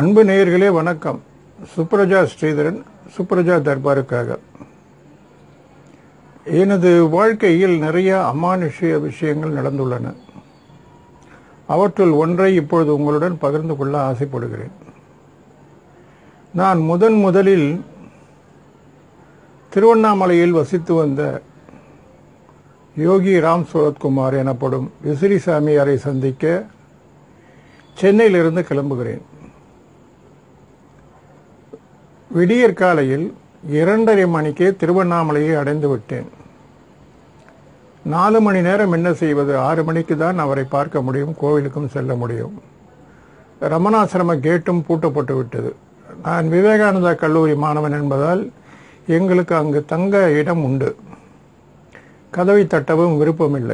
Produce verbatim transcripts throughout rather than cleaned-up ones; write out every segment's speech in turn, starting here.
அன்பு நேயர்களே வணக்கம். சுப்ரஜா ஸ்ரீதரன், சுப்ரஜா தர்பாருக்காக. எனது வாழ்க்கையில் நிறைய அமானுஷ்ய விஷயங்கள் நடந்துள்ளன. அவற்றுள் ஒன்றை இப்பொழுது உங்களுடன் பகிர்ந்து கொள்ள ஆசைப்படுகிறேன். நான் முதன் முதலில் திருவண்ணாமலையில் வசித்து வந்த யோகி ராம் சூரத்குமார் எனப்படும் விசிறி சாமியாரை சந்திக்க சென்னையிலிருந்து கிளம்புகிறேன். விடியற் காலையில் இரண்டரை மணிக்கே திருவண்ணாமலையை அடைந்து விட்டேன். நாலு மணி நேரம் என்ன செய்வது? ஆறு மணிக்கு தான் அவரை பார்க்க முடியும், கோவிலுக்கும் செல்ல முடியும். ரமணாசிரம கேட்டும் பூட்டப்பட்டு விட்டது. நான் விவேகானந்தா கல்லூரி மாணவன் என்பதால் எங்களுக்கு அங்கு தங்க இடம் உண்டு. கதவை தட்டவும் விருப்பமில்லை.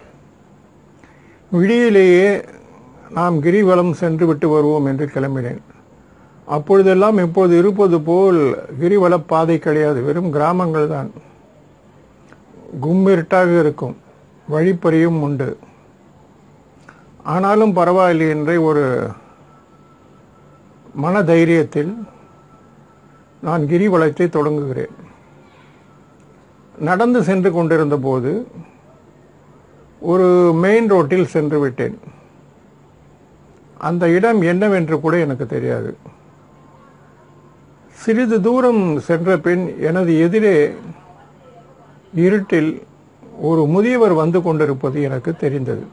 விடியிலேயே நாம் கிரிவலம் சென்று விட்டு வருவோம் என்று கிளம்பினேன். அப்பொழுதெல்லாம் இப்போது இருப்பது போல் கிரிவல பாதை கிடையாது, வெறும் கிராமங்கள் தான். கும்மிருட்டாக இருக்கும், வழிப்பறியும் உண்டு. ஆனாலும் பரவாயில்லை என்ற ஒரு மன தைரியத்தில் நான் கிரிவலத்தை தொடங்குகிறேன். நடந்து சென்று கொண்டிருந்த போது ஒரு மெயின் ரோட்டில் சென்று விட்டேன். அந்த இடம் என்னவென்று கூட எனக்கு தெரியாது. சிறிது தூரம் சென்ற பின் எனது எதிரே இருட்டில் ஒரு முதியவர் வந்து கொண்டிருப்பது எனக்கு தெரிந்தது.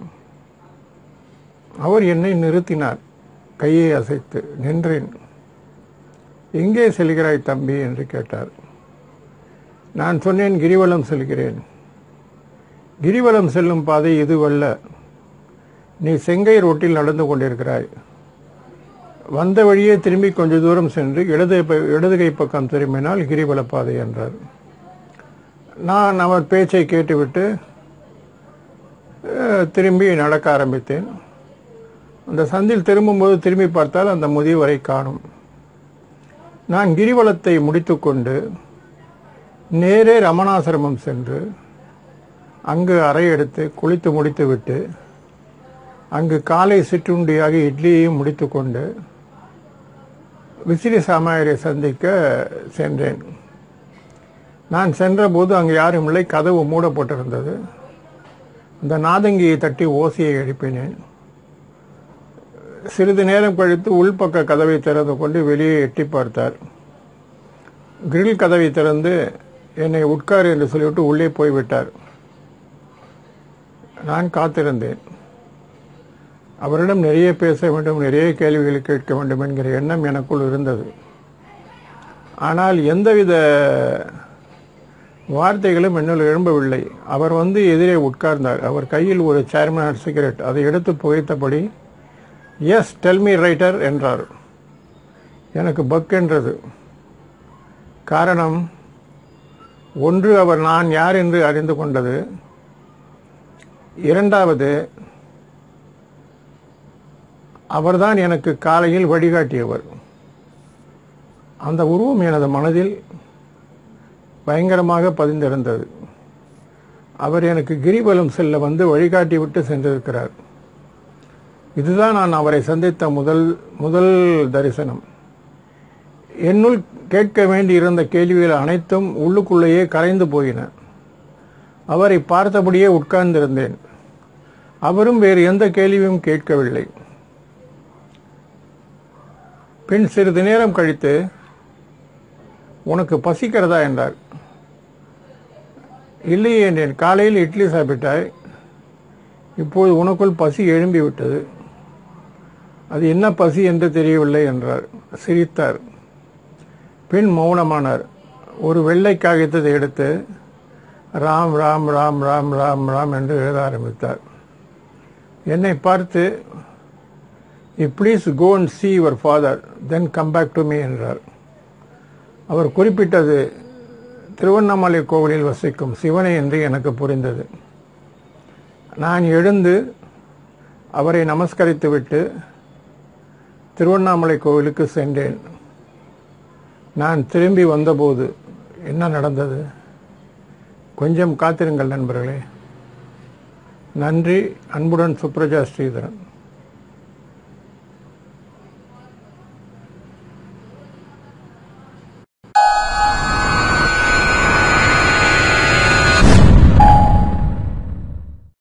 அவர் என்னை நிறுத்தினார், கையை அசைத்து. நின்றேன். எங்கே செல்கிறாய் தம்பி என்று கேட்டார். நான் சொன்னேன், கிரிவலம் செல்கிறேன். கிரிவலம் செல்லும் பாதை இதுவல்ல, நீ செங்கை ரோட்டில் நடந்து கொண்டிருக்கிறாய். வந்த வழியே திரும்பி கொஞ்ச தூரம் சென்று இடது இடதுகை பக்கம் திரும்பினால் கிரிவல பாதை என்றார். நான் அவர் பேச்சை கேட்டுவிட்டு திரும்பி நடக்க ஆரம்பித்தேன். அந்த சந்தில் திரும்பும்போது திரும்பி பார்த்தால் அந்த முதியவரை காணும். நான் கிரிவலத்தை முடித்துக்கொண்டு நேரே ரமணாசிரமம் சென்று அங்கு அறை எடுத்து குளித்து முடித்துவிட்டு அங்கு காலை சிற்றுண்டியாக இட்லியையும் முடித்துக்கொண்டு விசிறி சாமியாரை சந்திக்க சென்றேன். நான் சென்றபோது அங்கு யாரும் இல்லை, கதவு மூடப்பட்டிருந்தது. அந்த நாதங்கியை தட்டி ஓசையை எழுப்பினேன். சிறிது நேரம் கழித்து உள்பக்க கதவை திறந்து கொண்டு வெளியே எட்டி பார்த்தார். கிரில் கதவை திறந்து என்னை உட்கார் என்று சொல்லிவிட்டு உள்ளே போய்விட்டார். நான் காத்திருந்தேன். அவரிடம் நிறைய பேச வேண்டும், நிறைய கேள்விகளை கேட்க வேண்டும் என்கிற எண்ணம் எனக்குள் இருந்தது. ஆனால் எந்தவித வார்த்தைகளும் என்னுள் எழும்பவில்லை. அவர் வந்து எதிரே உட்கார்ந்தார். அவர் கையில் ஒரு சேர்மன் சிகரெட், அதை எடுத்து புகைத்தபடி எஸ் டெல் மீ ரைட்டர் என்றார். எனக்கு பக் என்றது. காரணம், ஒன்று, அவர் நான் யார் என்று அறிந்து கொண்டது. இரண்டாவது, அவர்தான் எனக்கு காலையில் வழிகாட்டியவர். அந்த உருவம் எனது மனதில் பயங்கரமாக பதிந்திருந்தது. அவர் எனக்கு கிரிவலம் செல்ல வந்து வழிகாட்டி விட்டு சென்றிருக்கிறார். இதுதான் நான் அவரை சந்தித்த முதல் முதல் தரிசனம். என்னுள் கேட்க வேண்டி இருந்த கேள்விகள் அனைத்தும் உள்ளுக்குள்ளேயே கரைந்து போயின. அவரை பார்த்தபடியே உட்கார்ந்திருந்தேன். அவரும் வேறு எந்த கேள்வியும் கேட்கவில்லை. பின் சிறிது நேரம் கழித்து, உனக்கு பசிக்கிறதா என்றார். இல்லையே என்றேன். காலையில் இட்லி சாப்பிட்டாய், இப்போது உனக்குள் பசி எழும்பிவிட்டது. அது என்ன பசி என்று தெரியவில்லை என்றார். சிரித்தார். பின் மௌனமானார். ஒரு வெள்ளை காகிதத்தை எடுத்து ராம் ராம் ராம் ராம் ராம் ராம் என்று எழுத ஆரம்பித்தார். என்னை பார்த்து, you please go and see your father, then come back to me என்றார். அவர் குறிப்பிட்டது திருவண்ணாமலை கோவிலில் வசிக்கும் சிவனை என்று எனக்கு புரிந்தது. நான் எழுந்து அவரை நமஸ்கரித்துவிட்டு திருவண்ணாமலை கோவிலுக்கு சென்றேன். நான் திரும்பி வந்தபோது என்ன நடந்தது? கொஞ்சம் காத்திருங்கள் நண்பர்களே. நன்றி. அன்புடன் சுப்ரஜா ஸ்ரீதரன்.